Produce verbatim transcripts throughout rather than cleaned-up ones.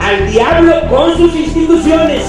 al diablo con sus instituciones.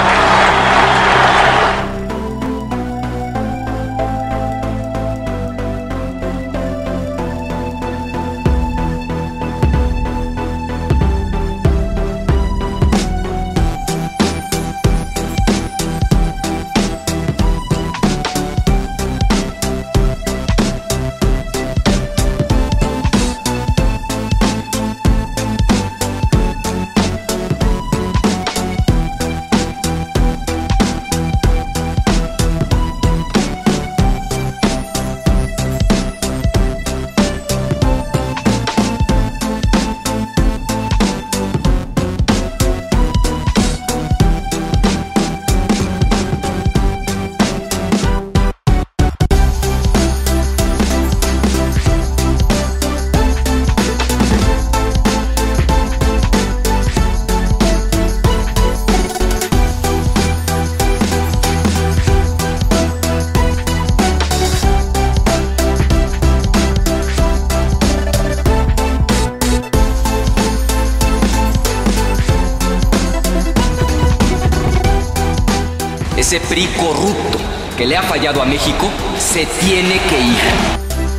Ese P R I corrupto que le ha fallado a México se tiene que ir.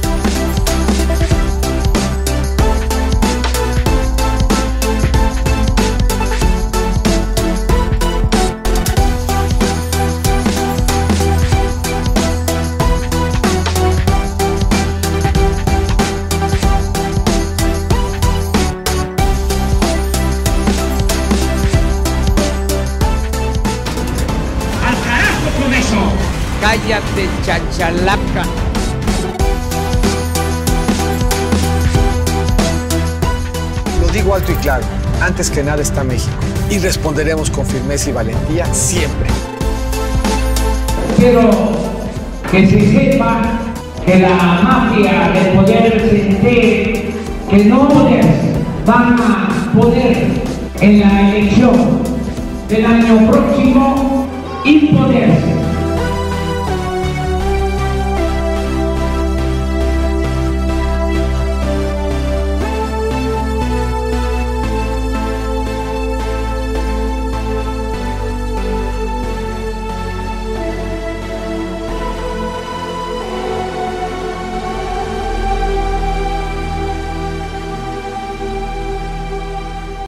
Cállate, chachalaca. Lo digo alto y claro, antes que nada está México. Y responderemos con firmeza y valentía siempre. Quiero que se sepa que la mafia de poder sentir que no les van a poder en la elección del año próximo imponerse.